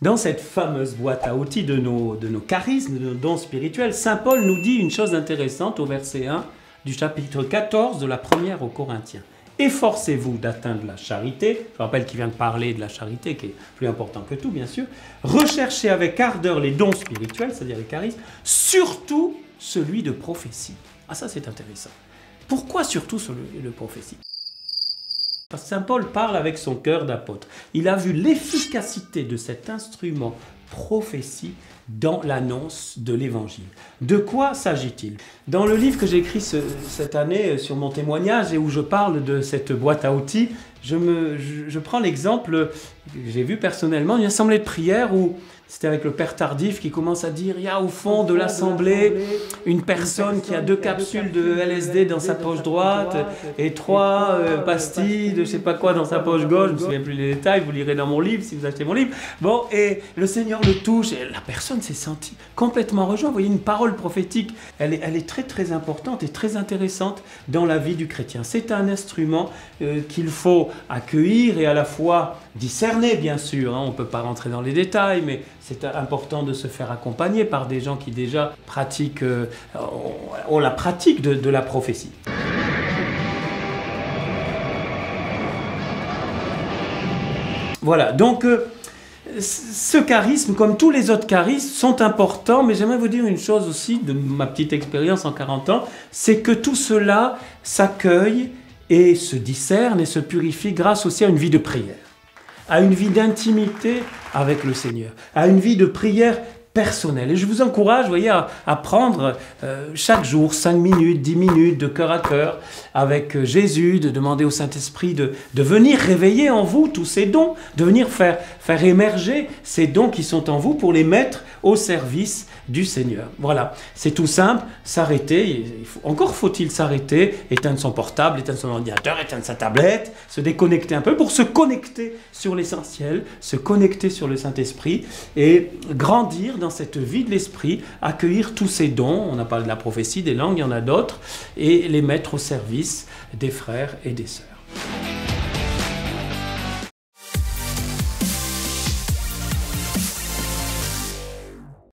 Dans cette fameuse boîte à outils de nos charismes, de nos dons spirituels, saint Paul nous dit une chose intéressante au verset 1 du chapitre 14 de la première aux Corinthiens. Efforcez-vous d'atteindre la charité. Je rappelle qu'il vient de parler de la charité, qui est plus important que tout, bien sûr. Recherchez avec ardeur les dons spirituels, c'est-à-dire les charismes, surtout celui de prophétie. Ah, ça, c'est intéressant. Pourquoi surtout celui de prophétie? Parce que saint Paul parle avec son cœur d'apôtre. Il a vu l'efficacité de cet instrument prophétie dans l'annonce de l'évangile. De quoi s'agit-il? Dans le livre que j'ai écrit cette année sur mon témoignage et où je parle de cette boîte à outils, je prends l'exemple que j'ai vu personnellement d'une assemblée de prière où c'était avec le père Tardif qui commence à dire il y a au fond de l'assemblée une personne qui a 2 capsules de LSD dans sa poche droite et 3 pastilles de je sais pas quoi dans sa poche gauche, je ne me souviens plus les détails, vous lirez dans mon livre si vous achetez mon livre. Bon, et le Seigneur le touche et la personne s'est sentie complètement rejointe. Vous voyez, une parole prophétique, elle est très très importante et très intéressante dans la vie du chrétien. C'est un instrument qu'il faut accueillir et à la fois discerner, bien sûr, hein, on ne peut pas rentrer dans les détails, mais c'est important de se faire accompagner par des gens qui déjà pratiquent, ont la pratique de la prophétie. Voilà, donc ce charisme, comme tous les autres charismes, sont importants, mais j'aimerais vous dire une chose aussi, de ma petite expérience en 40 ans, c'est que tout cela s'accueille et se discerne et se purifie grâce aussi à une vie de prière, à une vie d'intimité avec le Seigneur, à une vie de prière personnelle. Et je vous encourage, vous voyez, à prendre chaque jour 5 minutes, 10 minutes de cœur à cœur avec Jésus, de demander au Saint-Esprit de venir réveiller en vous tous ces dons, de venir faire émerger ces dons qui sont en vous pour les mettre au service du Seigneur. Voilà, c'est tout simple, s'arrêter, encore faut-il s'arrêter, éteindre son portable, éteindre son ordinateur, éteindre sa tablette, se déconnecter un peu pour se connecter sur l'essentiel, se connecter sur le Saint-Esprit et grandir dans cette vie de l'Esprit, accueillir tous ces dons, on a parlé de la prophétie, des langues, il y en a d'autres, et les mettre au service des frères et des sœurs.